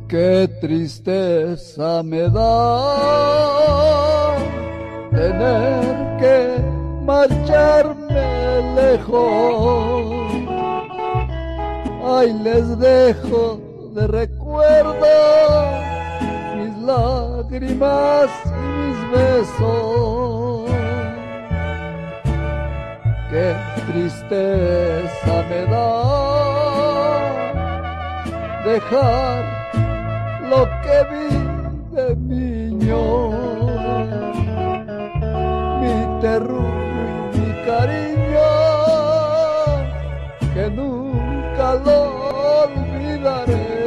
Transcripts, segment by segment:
Qué tristeza me da tener que marcharme lejos. Ay, les dejo de recuerdo mis lágrimas y mis besos. Qué tristeza me da dejar lo que vi de niño, mi terror y mi cariño, que nunca lo olvidaré.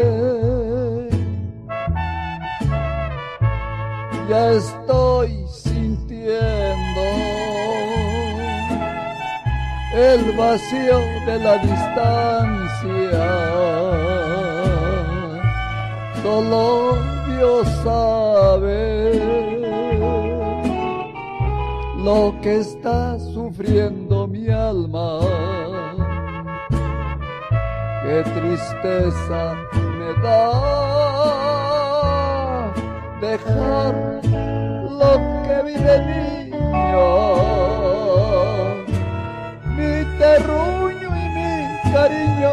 Ya estoy sintiendo el vacío de la distancia. Solo Dios sabe lo que está sufriendo mi alma. Qué tristeza me da dejar lo que vi de niño, mi terruño y mi cariño,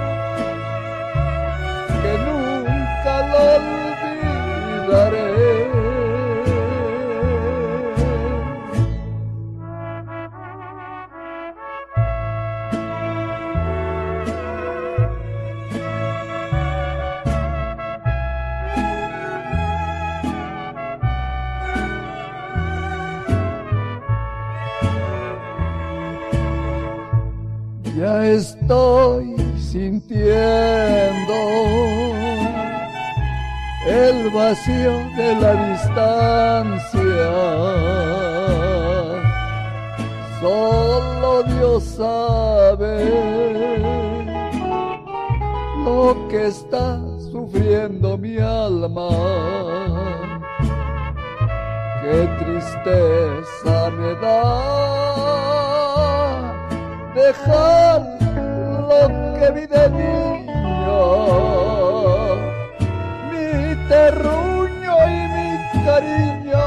que nunca lo olvidaré. Ya estoy sintiendo el vacío de la distancia. Solo Dios sabe lo que está sufriendo mi alma. Qué tristeza me da dejar lo que vi de niño, mi terruño y mi cariño,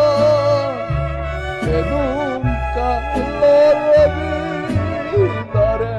que nunca lo olvidaré.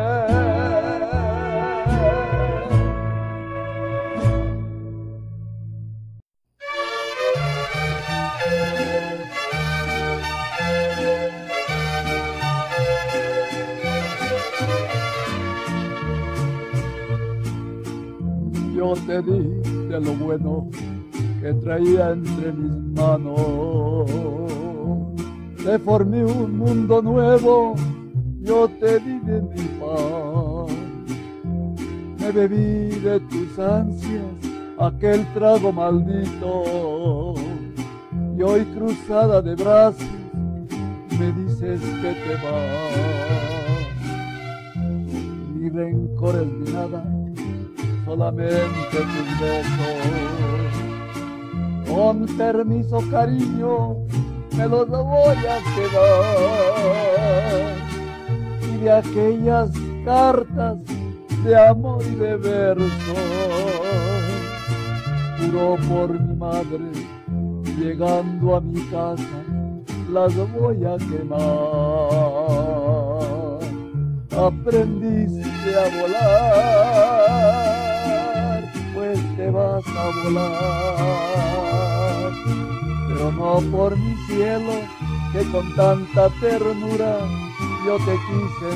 Yo te di de lo bueno que traía entre mis manos, te formé un mundo nuevo, yo te di de mi paz, me bebí de tus ansias aquel trago maldito, y hoy cruzada de brazos me dices que te vas. Ni rencores ni nada, solamente tus besos. Con permiso, cariño, me los voy a quedar. Y de aquellas cartas de amor y de versos, juro por mi madre, llegando a mi casa, las voy a quemar. Aprendiste a volar, pues te vas a volar, pero no por mi cielo, que con tanta ternura yo te quise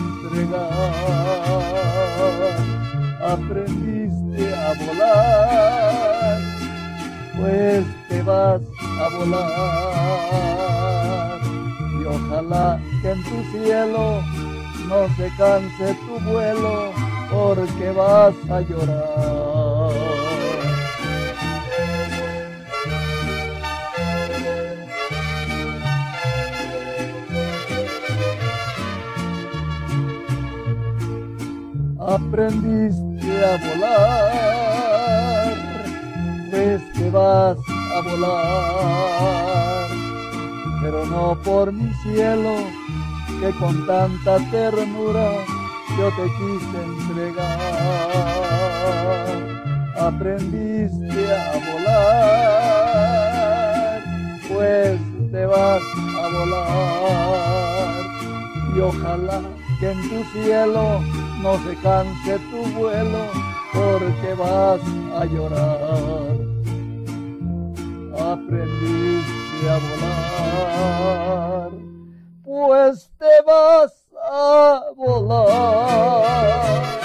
entregar. Aprendiste a volar, pues te vas a volar, y ojalá que en tu cielo no se canse tu vuelo, porque vas a llorar. Aprendiste a volar, pues te vas a volar, pero no por mi cielo, que con tanta ternura yo te quise entregar. Aprendiste a ojalá que en tu cielo no se canse tu vuelo, porque vas a llorar. Aprendiste a volar, pues te vas a volar.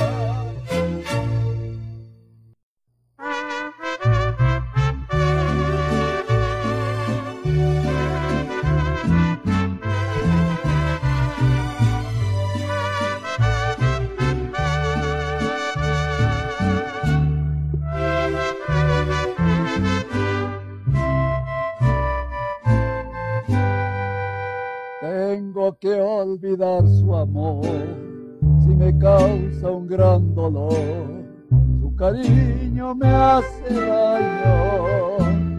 Tengo que olvidar su amor, si me causa un gran dolor, su cariño me hace daño.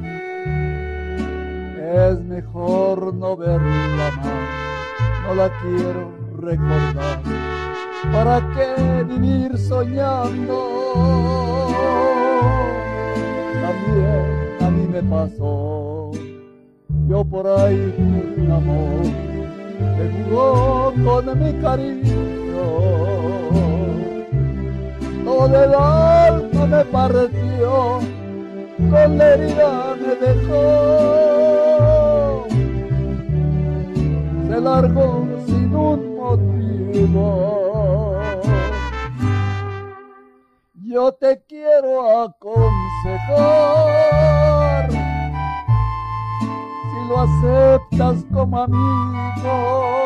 Es mejor no verla más, no la quiero recordar, ¿para qué vivir soñando? También a mí me pasó, yo por ahí tuve un amor que jugó con mi cariño, todo el alma me partió, con la herida me dejó, se largó sin un motivo. Yo te quiero aconsejar, si lo aceptas como amigo,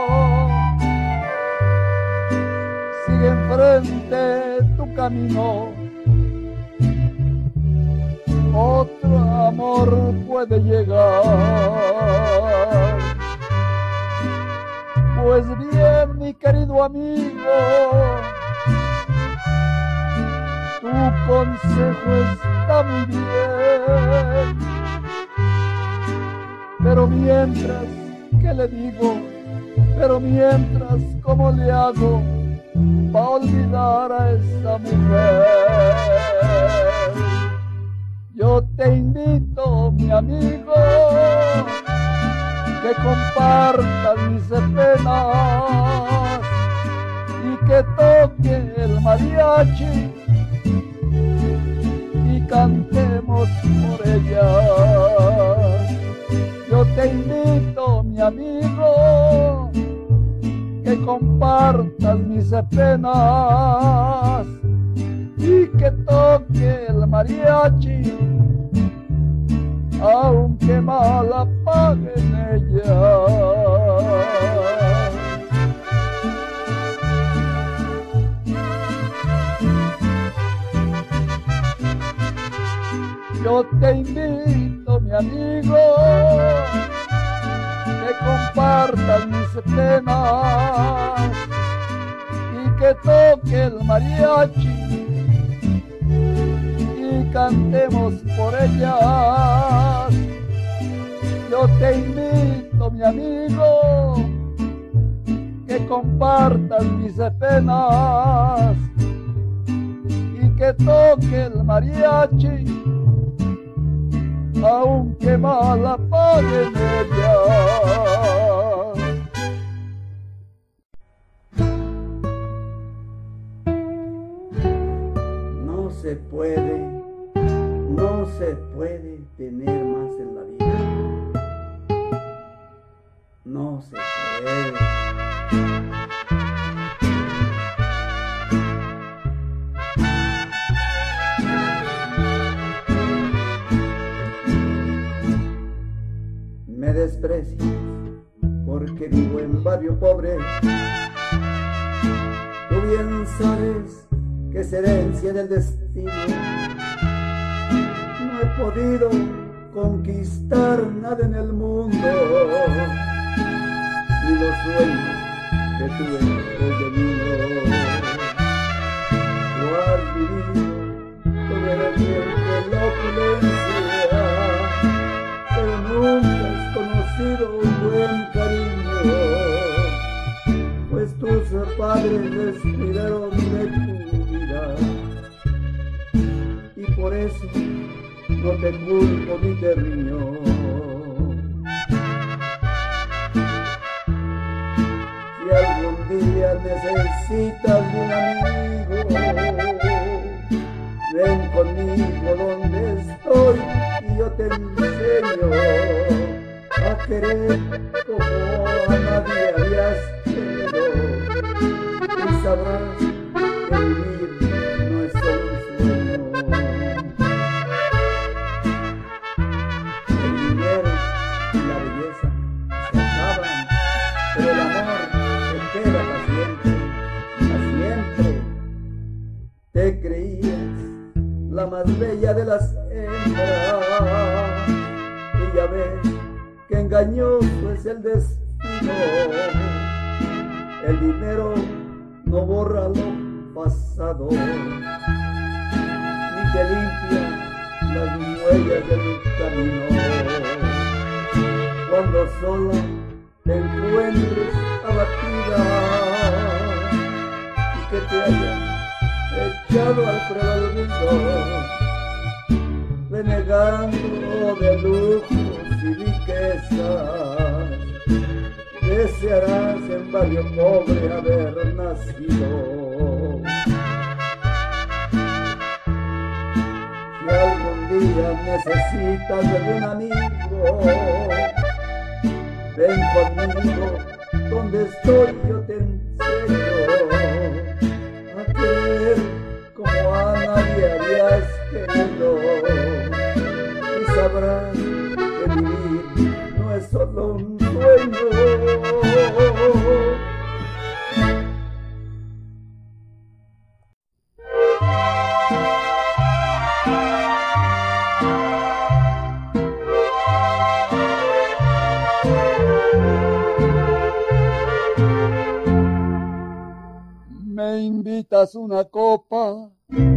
sigue enfrente tu camino, otro amor puede llegar. Pues bien, mi querido amigo, tu consejo está muy bien, pero mientras, ¿qué le digo? Pero mientras, ¿cómo le hago para olvidar a esa mujer? Yo te invito, mi amigo, que compartas mis penas y que toque el mariachi y cantemos por ella. Yo te invito, mi amigo, que compartas mis penas y que toque el mariachi, aunque mal apaguen ella. Yo te invito, mi amigo, que compartas mis penas y que toque el mariachi y cantemos por ellas. Yo te invito, mi amigo, que compartas mis penas y que toque el mariachi, aunque mal apaguen ellas. No se puede tener más en la vida. No se puede. Me desprecias porque vivo en barrio pobre. Tú bien sabes que es herencia del destino. No he podido conquistar nada en el mundo, ni los sueños que tuve desde niño. Tú has vivido todo el tiempo en la opulencia, pero nunca has conocido un buen cariño, pues tus padres descuidaron de tu vida, y por eso no te culpo ni te riño. Si necesitas de un amigo, ven conmigo donde estoy y yo te enseño a querer como a nadie habías querido, y sabrás que vivir no es solo un sueño. El dinero y la belleza se acaban, pero el amor se queda para siempre. Te creías la más bella de las hembras y ya ves que engañoso es el destino. El dinero no borra lo pasado, ni te limpia las huellas del camino. Cuando sola te encuentres abatida y que te hayan echado al olvido, renegando de lujos y riquezas, desearás en barrio pobre haber nacido. Si algún día necesitas de un amigo, ven conmigo donde estoy, yo te enseño a querer como a nadie habías querido, y sabrás que vivir no es solo un sueño. ¿Me invitas una copa?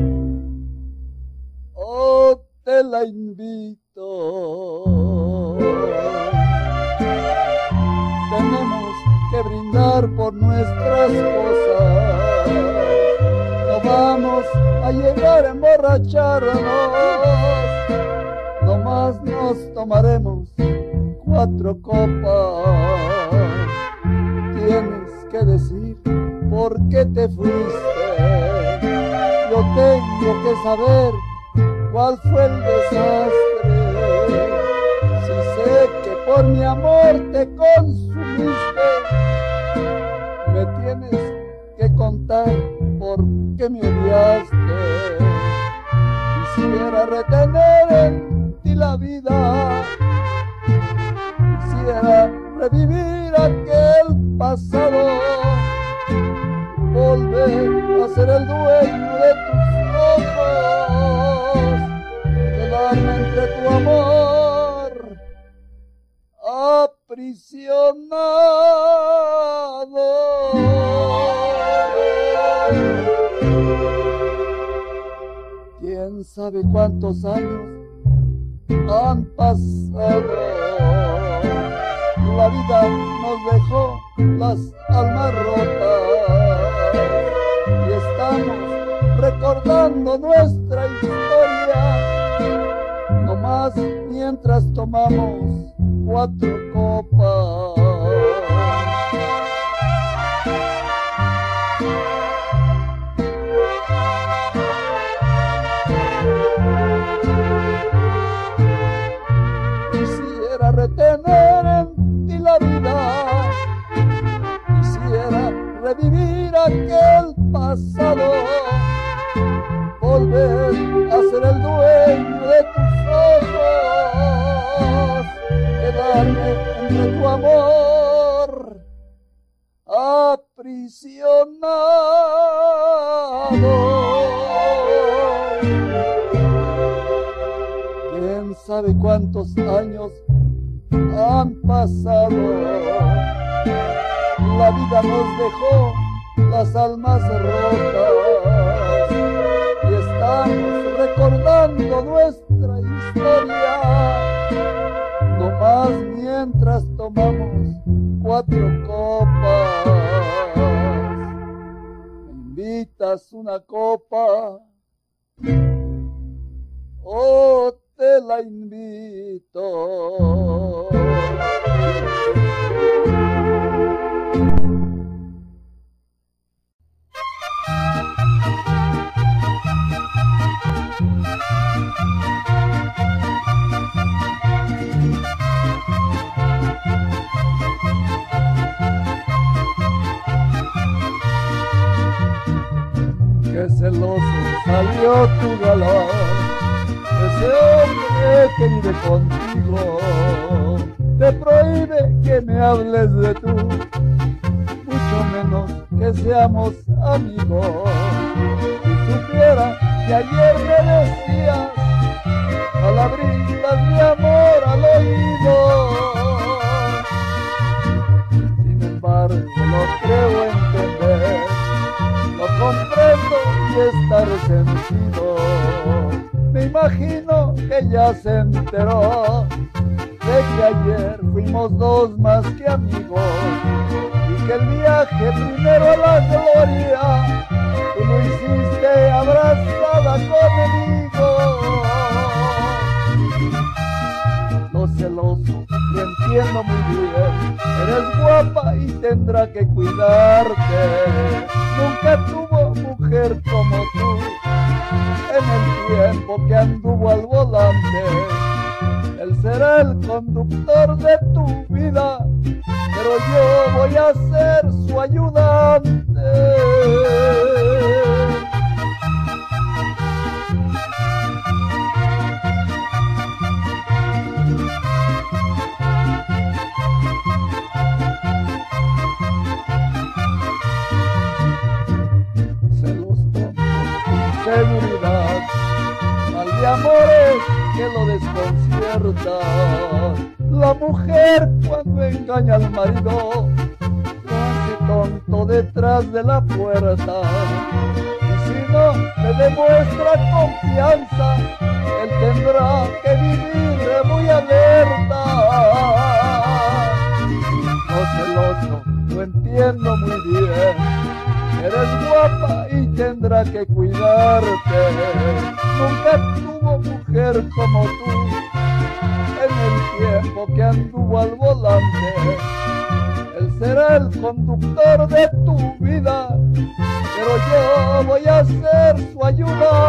Oh, te la invito. Tenemos que brindar por nuestras cosas. No vamos a llegar a emborracharnos. Nomás nos tomaremos 4 copas. Tienes que decir ¿por qué te fuiste? Yo tengo que saber cuál fue el desastre. Si sé que por mi amor te consumiste, me tienes que contar por qué me odiaste. Quisiera retener en ti la vida, quisiera revivir aquel pasado, volver a ser el dueño de tus ojos, quedarme entre tu amor, aprisionado. ¿Quién sabe cuántos años han pasado? La vida nos dejó las almas rotas y estamos recordando nuestra historia, nomás mientras tomamos 4 copas. Quisiera retener en ti la vida, quisiera revivir aquel pasado, volver a ser el dueño de tus ojos, quedarme entre tu amor, aprisionado. ¿Quién sabe cuántos años han pasado? La vida nos dejó las almas rotas y estamos recordando nuestra historia, nomás mientras tomamos 4 copas. ¿Me invitas una copa? Oh, te la invito. salió tu galán, ese hombre que vive contigo, te prohíbe que me hables de tú, mucho menos que seamos amigos. Si supiera que ayer me decías palabritas de amor al oído, sin embargo no creo entender, lo comprendo y estar resentido. Me imagino que ya se enteró de que ayer fuimos dos más que amigos y que el viaje primero a la gloria tú lo hiciste abrazada conmigo. Lo celoso, lo entiendo muy bien, eres guapa y tendrá que cuidarte. Nunca tuvo mujer como tú en el tiempo que anduvo al volante. Él será el conductor de tu vida, pero yo voy a ser su ayudante. Celos tontos, inseguridad, mal de amores que lo desconcierta. La mujer cuando engaña al marido lo hace tonto detrás de la puerta, y si no le demuestra confianza, él tendrá que vivir muy alerta. No, celoso, lo entiendo muy bien, eres guapa y tendrá que cuidarte. Nunca tuvo mujer como tú en el tiempo que anduvo al volante. Él será el conductor de tu vida, pero yo voy a ser su ayudante.